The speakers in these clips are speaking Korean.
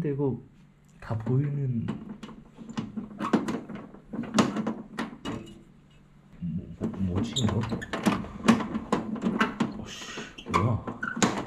근데 이거 다 보이는 뭐지 이거? 어씨 뭐야?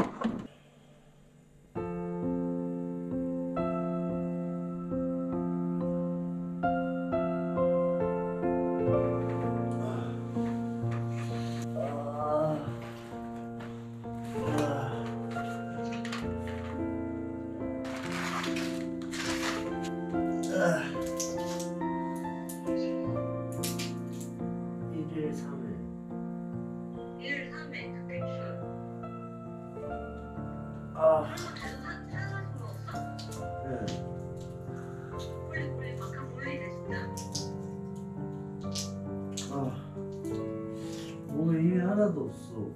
몸에 힘이 하나도 없어.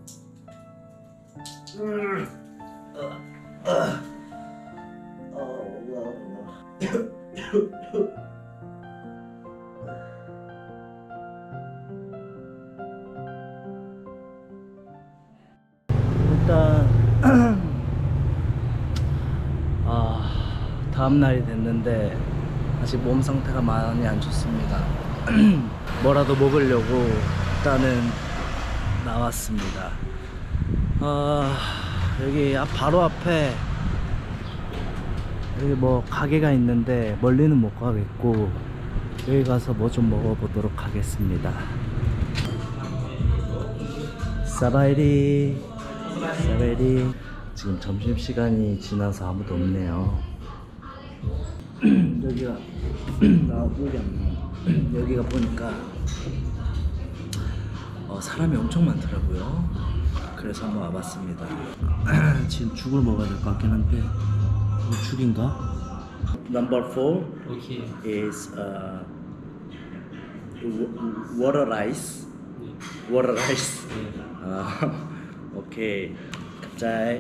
일단 다음 날이 됐는데 아직 몸 상태가 많이 안 좋습니다. 뭐라도 먹으려고 일단은 나왔습니다. 여기 바로 앞에 여기 뭐 가게가 있는데 멀리는 못 가겠고 여기 가서 뭐 좀 먹어보도록 하겠습니다. 사바이리 사바이리. 지금 점심시간이 지나서 아무도 없네요. 여기가 여기가 보니까 사람이 엄청 많더라고요. 그래서 한번 와봤습니다. 지금 죽을 먹어야 될 것 같긴 한데 이거 죽인가? Number 4 Okay. is water rice. Water rice. 오케이. 갑자기.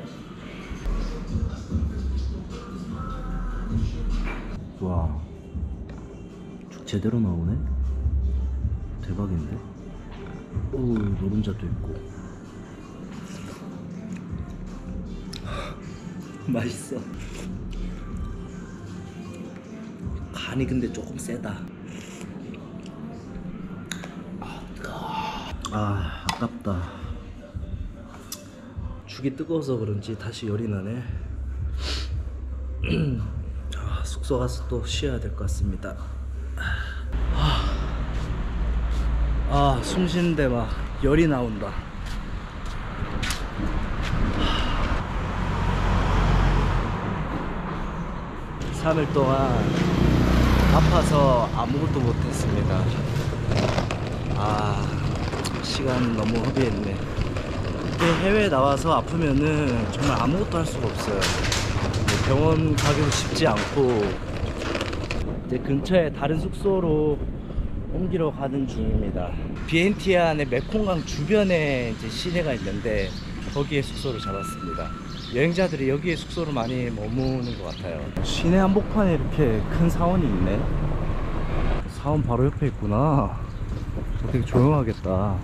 와, 죽 제대로 나오네. 대박인데. 오, 노른자도 있고. 맛있어. 간이 근데 조금 세다. 아깝다. 죽이 뜨거워서 그런지 다시 열이 나네. 숙소 가서 또 쉬어야 될 것 같습니다. 숨 쉬는데 막 열이 나온다. 3일 동안 아파서 아무것도 못했습니다. 시간 너무 허비했네. 근데 해외에 나와서 아프면은 정말 아무것도 할 수가 없어요. 병원 가기도 쉽지 않고 이제 근처에 다른 숙소로 옮기러 가는 중입니다. 비엔티안의 메콩강 주변에 이제 시내가 있는데 거기에 숙소를 잡았습니다. 여행자들이 여기에 숙소를 많이 머무는 것 같아요. 시내 한복판에 이렇게 큰 사원이 있네. 사원 바로 옆에 있구나. 되게 조용하겠다.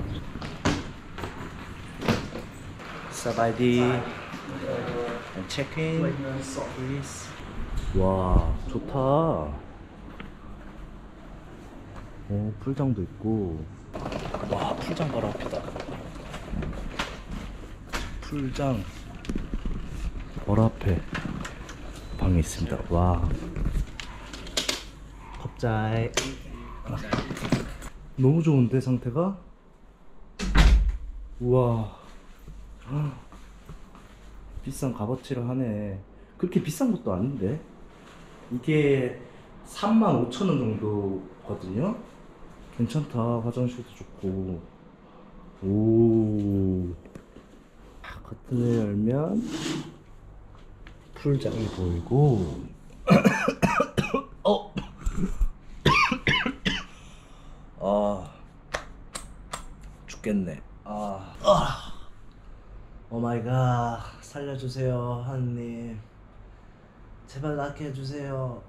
사바이디 체크인. 와, 좋다. 풀장도 있고. 와, 풀장 바로 앞이다. 풀장 바로 앞에 방이 있습니다. 와, 갑자기 너무 좋은데 상태가? 우와, 비싼 값어치를 하네. 그렇게 비싼 것도 아닌데 이게 35,000원 정도거든요. 괜찮다. 화장실도 좋고. 오, 커튼을 열면 풀장이 보이고. 죽겠네. 오마이갓, 살려주세요 하느님. 제발 낫게 해주세요.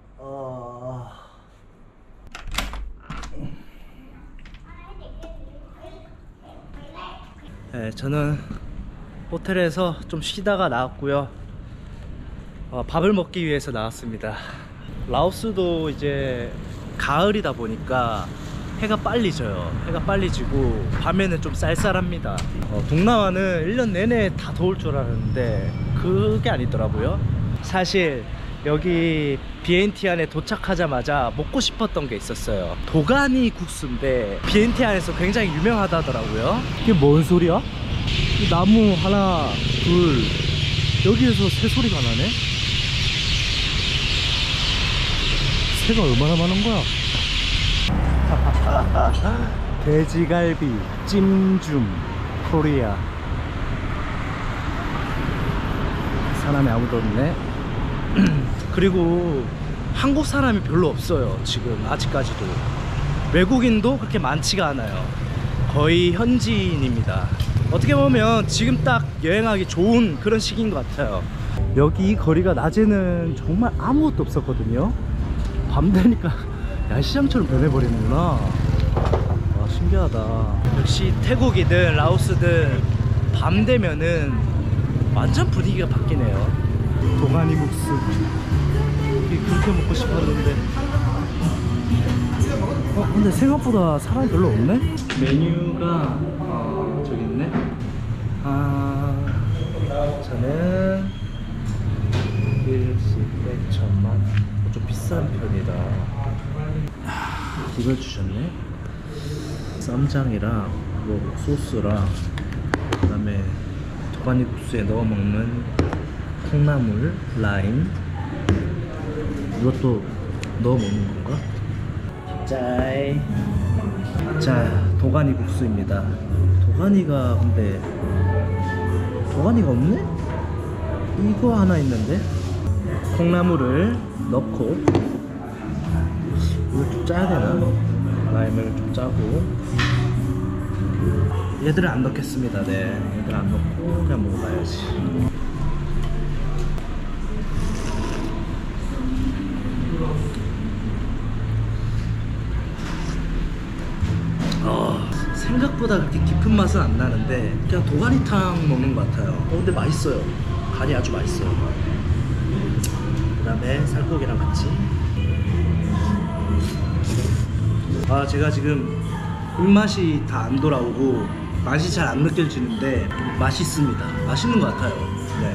네, 저는 호텔에서 좀 쉬다가 나왔고요. 밥을 먹기 위해서 나왔습니다. 라오스도 이제 가을이다 보니까 해가 빨리 져요. 해가 빨리 지고 밤에는 좀 쌀쌀합니다. 동남아는 1년 내내 다 더울 줄 알았는데 그게 아니더라고요. 사실 여기 비엔티안에 도착하자마자 먹고 싶었던 게 있었어요. 도가니 국수인데 비엔티안에서 굉장히 유명하다더라고요. 이게 뭔 소리야? 이 나무 하나 둘 여기에서 새 소리가 나네. 새가 얼마나 많은 거야? 돼지갈비 찜줌 코리아. 사람이 아무도 없네. 그리고 한국 사람이 별로 없어요. 지금 아직까지도 외국인도 그렇게 많지가 않아요. 거의 현지인입니다. 어떻게 보면 지금 딱 여행하기 좋은 그런 시기인 것 같아요. 여기 이 거리가 낮에는 정말 아무것도 없었거든요. 밤 되니까 야시장처럼 변해버리는구나. 와, 신기하다. 역시 태국이든 라오스든 밤 되면은 완전 분위기가 바뀌네요. 도가니 국수 그렇게 먹고 싶었는데 근데 생각보다 사람이 별로 없네. 메뉴가 저기 있네. 저는 1씩 100,000만 좀 비싼 편이다. 이걸 주셨네. 쌈장이랑 뭐 소스랑 그 다음에 도가니 국수에 넣어 먹는 콩나물, 라임. 이것도 넣어 먹는 건가? 짤. 자, 도가니 국수입니다. 도가니가 근데 도가니가 없네? 이거 하나 있는데? 콩나물을 넣고 이걸 좀 짜야 되나? 라임을 좀 짜고 얘들은 안 넣겠습니다. 네, 얘들 안 넣고 그냥 먹어봐야지. 생각보다 그렇게 깊은 맛은 안 나는데 그냥 도가니탕 먹는 것 같아요. 근데 맛있어요. 간이 아주 맛있어요. 그 다음에 살코기랑 같이. 제가 지금 입맛이 다 안 돌아오고 맛이 잘 안 느껴지는데 맛있습니다. 맛있는 것 같아요. 네.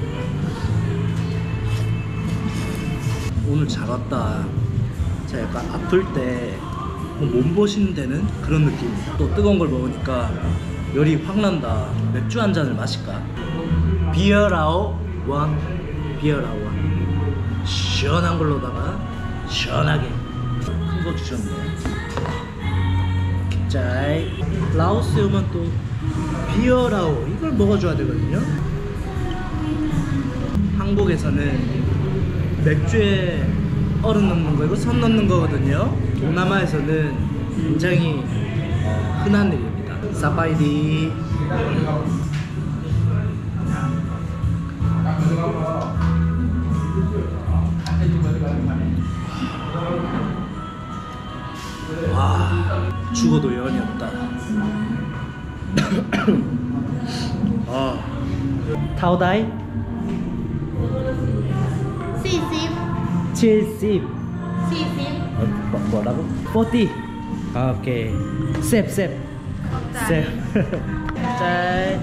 오늘 잘 왔다. 제가 약간 아플 때 몸보신 되는 그런 느낌입니다. 또 뜨거운 걸 먹으니까 열이 확 난다. 맥주 한 잔을 마실까? 비어라오 원. 비어라오 원. 시원한 걸로다가 시원하게 큰 거 주셨네. 짤. 라오스 오면 또 비어라오 이걸 먹어줘야 되거든요. 한국에서는 맥주에 얼음 넣는 거 이거 선 넣는 거거든요. 동남아에서는 굉장히 흔한 일입니다. 사파이디. 와, 죽어도 여한이 없다. 타오다이 70 뭐라고? 40. 오케이. 셉. 짤.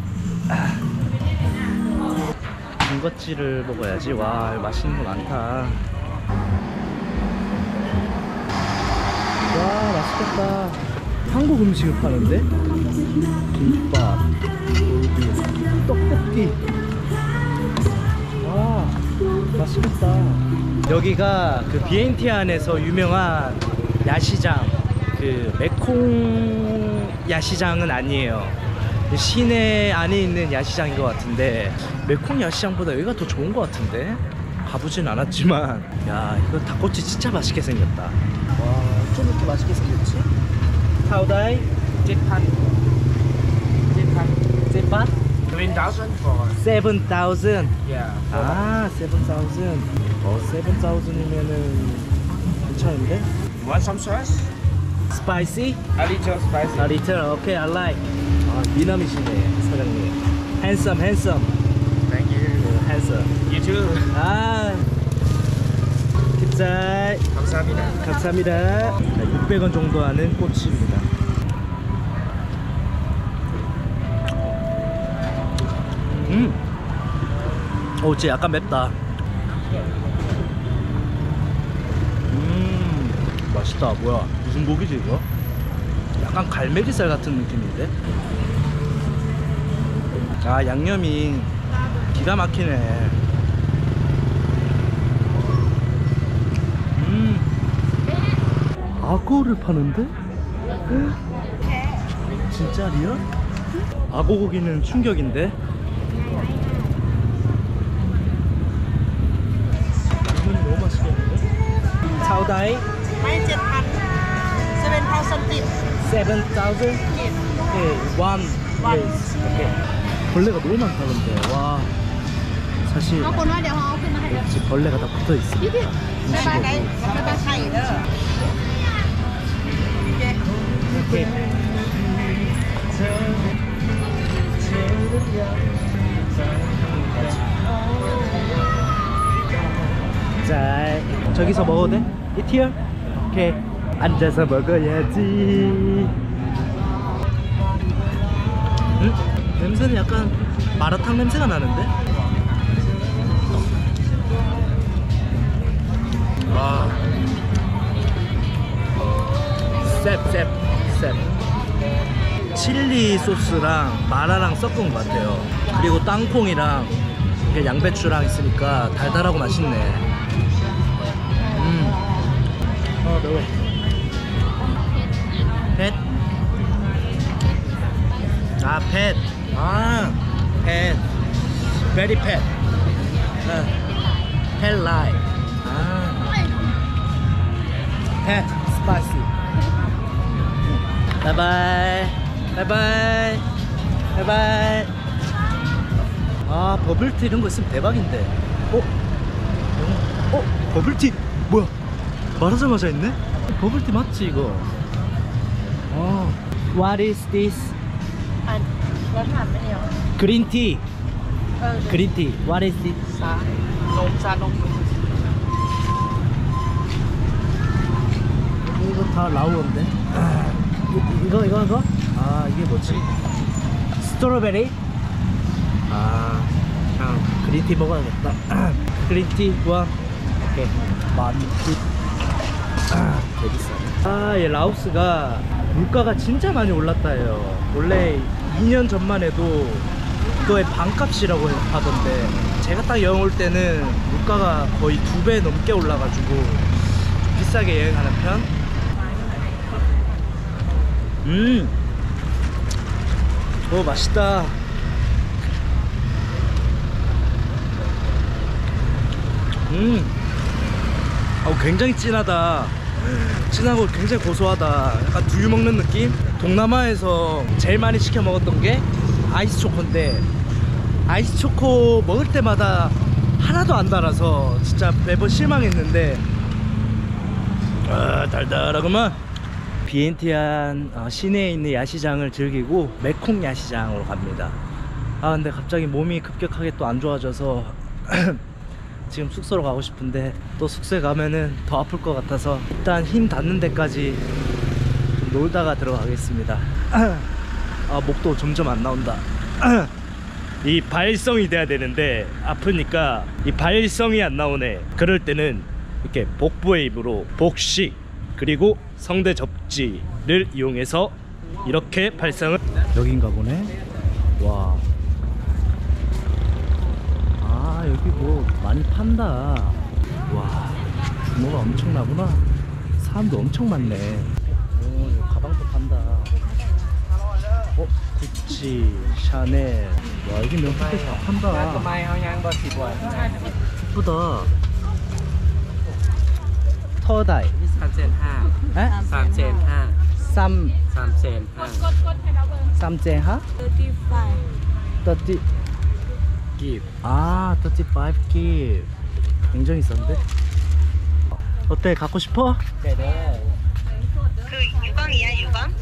군것질을 먹어야지. 와, 맛있는 거 많다. 와, 맛있겠다. 한국 음식을 파는데? 김밥, 골비, 떡볶이. 와, 맛있겠다. 여기가 그 비엔티안에서 유명한 야시장, 그 메콩 야시장은 아니에요. 시내 안에 있는 야시장인 것 같은데 메콩 야시장보다 여기가 더 좋은 것 같은데 가보진 않았지만 야, 이거 닭꼬치 진짜 맛있게 생겼다. 와, 좀 이렇게 맛있게 생겼지? 타오다이 잭팟 7,000 for 7,000. yeah. 7,000. 7,000이면은 괜찮은데? Want some sauce? Spicy? A little spicy. A little. Okay, I like. 미남이시네, 사장님. Handsome. Thank you. handsome. You too. 아, tipsai. 감사합니다. 감사합니다. 600원 정도 하는 꼬치입니다. 오, 진짜 약간 맵다. 맛있다. 뭐야, 무슨 고기지 이거? 약간 갈매기살 같은 느낌인데? 아, 양념이 기가 막히네. 악어를 파는데? 진짜 리얼? 악어 고기는 충격인데? 이건 너무 맛있겠는데? 차오다이? 7,000 7,000? 오케이, one. Yes. 오케이. 벌레가 너무 많다 근데. 와, 사실 역시 벌레가 다 붙어있어. 오케이. 자, 저기서 먹어도 돼? Eat here? 오케이. 앉아서 먹어야지. 냄새는 약간 마라탕 냄새가 나는데? 와, 셉. 칠리 소스랑 마라랑 섞은 것 같아요. 그리고 땅콩이랑 양배추랑 있으니까 달달하고 맛있네. 매워. 펫. 펫. 펫. Very pet. Pet like. Pet spicy. 바이바이. 아, 버블티 이런 거 있으면 대박인데. 버블티 뭐야? 말하자마자 있네? 버블티 맞지 이거? What is this? Green tea. Green tea. What is this? 이거 다 라우어인데? 이거? 아, 이게 뭐지? 스트로베리? 아, 그냥 그린티 먹어야겠다. 그린티 와. 오케이. 만두. 되비싸네. 얘 라오스가 물가가 진짜 많이 올랐다 해요. 원래 2년 전만 해도 이거의 반값이라고 하던데, 제가 딱 여행 올 때는 물가가 거의 2배 넘게 올라가지고 좀 비싸게 여행하는 편. 오, 맛있다. 굉장히 진하다. 진하고 굉장히 고소하다. 약간 두유 먹는 느낌? 동남아에서 제일 많이 시켜 먹었던 게 아이스 초코인데, 아이스 초코 먹을 때마다 하나도 안 달아서 진짜 매번 실망했는데, 달달하구만. 비엔티안 시내에 있는 야시장을 즐기고 메콩 야시장으로 갑니다. 근데 갑자기 몸이 급격하게 또 안 좋아져서 지금 숙소로 가고 싶은데, 또 숙소에 가면은 더 아플 것 같아서 일단 힘 닿는 데까지 놀다가 들어가겠습니다. 목도 점점 안 나온다. 이 발성이 돼야 되는데 아프니까 이 발성이 안 나오네. 그럴 때는 이렇게 복부의 입으로 복식 그리고 성대 접지를 이용해서 이렇게 발성을. 여긴가 보네. 와, 여기 뭐 많이 판다. 와, 규모가 엄청나구나. 사람도 엄청 많네. 여기 가방도 판다. 구찌, 샤넬. 와, 여기 명품백 다 판다. 예쁘다. 터다이. 3,500. 3,500? 30 Give. 35 give. 굉장히 싼데? 어때? 갖고 싶어? 네네. 그 유광이야, 유광?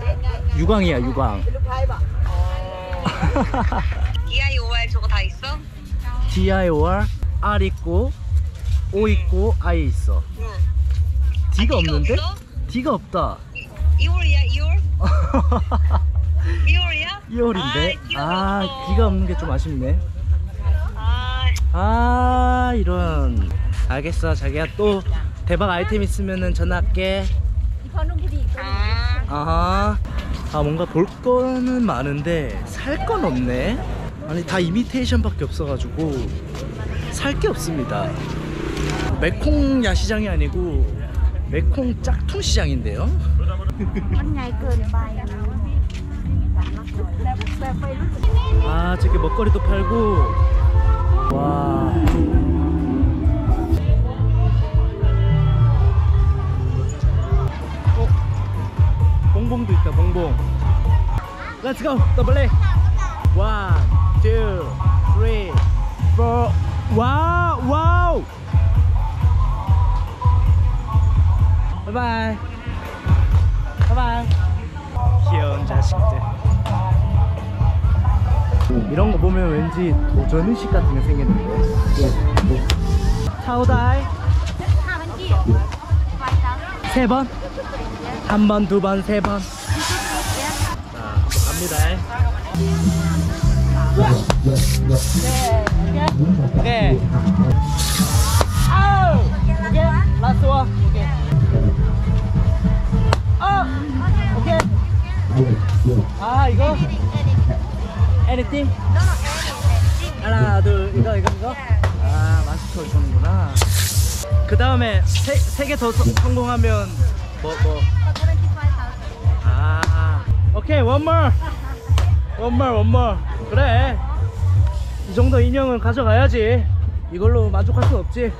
유광이야, 유광. DIY 저거 다 있어? DIOR R 있고 O 있고 I 있어. 응. D가 아, 없는데? D가 없어? D가 없다. 2월이야 2월? 2월이야? 2월인데? D가 아, 없어. D가 없는 게 좀 아쉽네. 아, 이런. 알겠어. 자기야 또 대박 아이템 있으면은 전화할게. 아, 아하. 아, 뭔가 볼 거는 많은데 살 건 없네. 아니, 다 이미테이션밖에 없어가지고 살 게 없습니다. 메콩 야시장이 아니고 메콩 짝퉁 시장인데요. 아, 저기 먹거리도 팔고. 와. 봉봉도 있다, 봉봉. Let's go, 더블레. 1, 2, 3, 4. 와우, 와우. 바이바이. 바이바이. 귀여운 자식들. 이런 거 보면 왠지 도전의식 같은 게 생기는데. 타오다이. 3번? 한 번, 두 번, 세 번. 자, 갑니다. 오케이. 아우! 오케이. 라스트 원. 오케이. 오케이. 아, 이거? Anything? 하나, 둘, 이거? 아, 마스터 주는구나. 그 다음에 세 개 더 성공하면 뭐. 아, 오케이, one more. 그래. 이 정도 인형은 가져가야지. 이걸로 만족할 수 없지.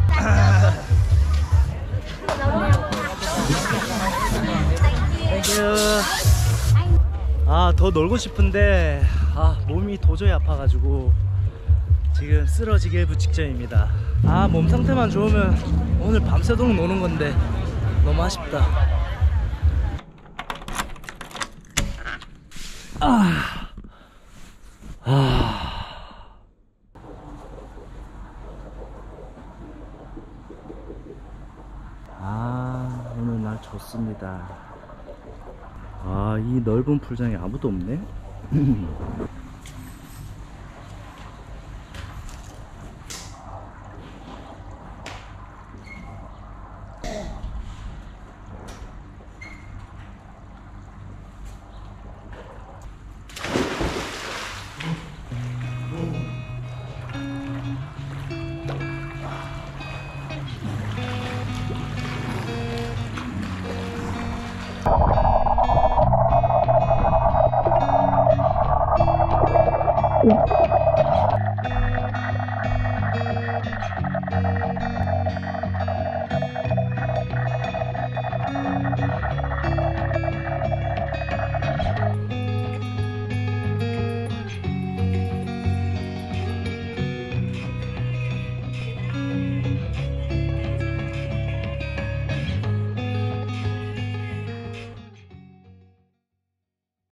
땡큐. 아, 더 놀고 싶은데 몸이 도저히 아파가지고 지금 쓰러지기 일부 직전입니다. 아, 몸 상태만 좋으면 오늘 밤새도록 노는 건데 너무 아쉽다. 오늘 날 좋습니다. 아, 이 넓은 풀장에 아무도 없네. 오.